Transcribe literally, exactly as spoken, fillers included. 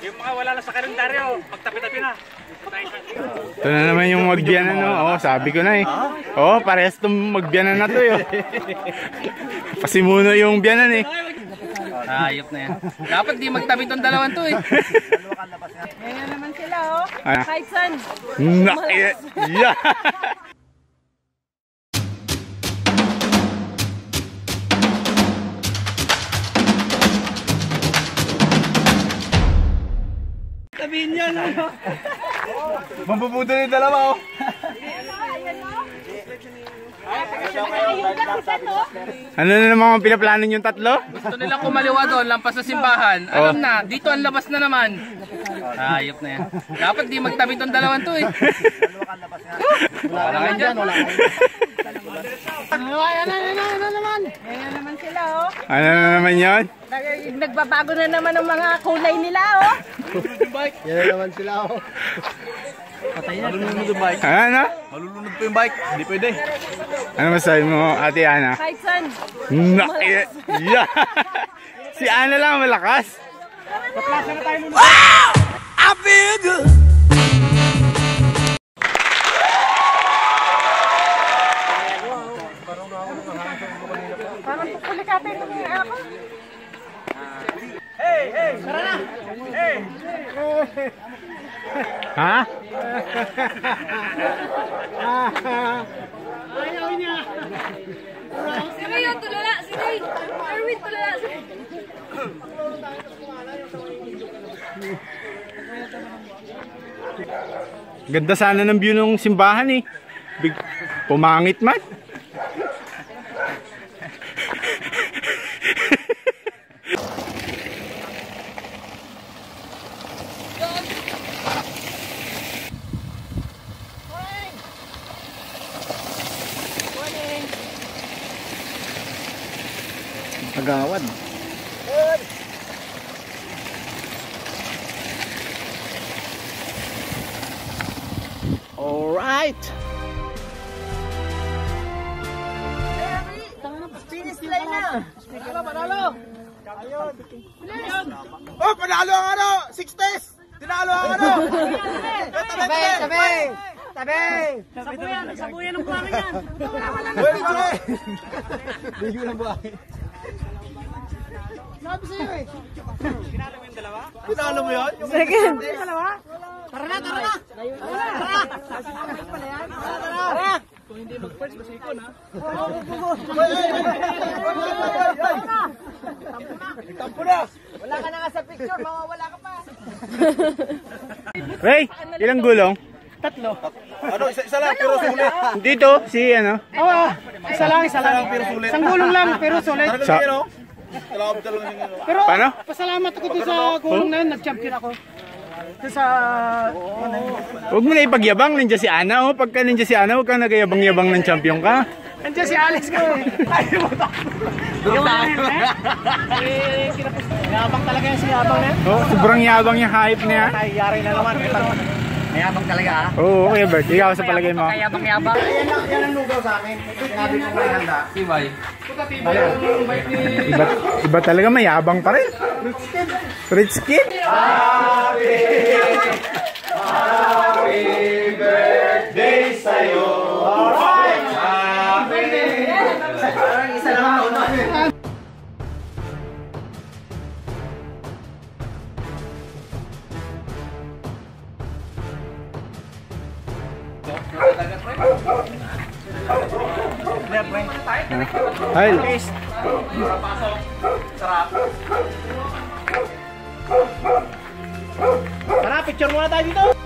Yung mga wala na sa kalendaryo, magtabi-tabi na. Ito na naman yung magbiyanan, no? Oo, sabi ko na eh. Oo, parehas itong magbiyanan na to eh. Pasimuno yung biyanan eh. Ayop na yan. Dapat di magtabi itong dalawan to eh. Ngayon naman sila oh. Ah. Kahit saan. Nak eh. Yeah. Sabihin niya no. Mambubuto yung dalawa oh. Ano na naman ang pinaplano yung tatlo? Gusto nilang kumaliwa doon, lampas sa simbahan. Alam Oh. na, dito ang labas na naman. Ayop na yan. Dapat di magtabi itong dalawan to eh. Wala kayo dyan. Ngayon naman. Ngayon naman sila oh. Ano na naman yun? Nag- Nagbabago na naman ang mga kulay nila oh. Yan na naman sila oh. Malulunod yung bike. Ano? Malulunod po yung bike. Hindi pwede. Ano masabi mo, Ate Ana? Kahit saan. Nak eh. Yeah. Si Ana lang malakas. Paplasa na tayo muna. Wow! I feel good. Parang pupulikapin mo yung ako. Hey, hey! Tara na! Hey! Ha? Ayaw niya. Sige yun, tulala. Sige. Erwin, tulala. Sige. Ganda sana ng view ng simbahan eh. Big, pumangit man. Agawad. Alright. Finish line na. Panalo, panalo! Oh, panalo ang ano! Sixties! Tinalo ang ano! Tabi, tabi! Tabi! Sabuyan, sabuyan ng buhangin yan. Uy, buhay! Bigo ng buhay. Sabi sa'yo eh. Pinalo mo yun? Second. Dalawa? Tara na, tara na. Tara. Tara. Kung hindi mag-first, masikon ha. Tampo na! Wala ka na nga sa picture, mawawala ka pa. Ray, ilang gulong? Tatlo. Ano, isa, isa lang, pero sulit. Dito, si ano? Oo, isa lang, isa lang. Pero sulit. Isang gulong lang, pero sulit. Talagang Sa- yun, oh. Talagang talagang yun, oh. Pero Paano? pasalamat ako doon sa gulong na yun, nag-champion ako. Doon sa... Huwag mo na ipagyabang, nandiyan si Ana. Oh. Pagka nandiyan si Ana, huwag kang nagayabang-yabang ng champion ka. Nandiyan si Alex ko eh. Ayaw mo tayo. Yung ano eh. Eh, kinapos. Yabang talaga yung sinabang na yun. Oh, sobrang yabang yung hype niya. Ay, yari na naman. Mayabang talaga ha. Oo, okay Bert. Ikaw sa palagay mo. Mayabang-yabang. Yan ang, yan ang lugaw sa amin. Sinabi ko may handa. Sibay. Iba, iba talaga, mayabang pa rin. Rich kid. Happy, happy birthday sa'yo. Alright! Happy! Parang isa lang ako. Ay. Tara, picture muna tayo dito.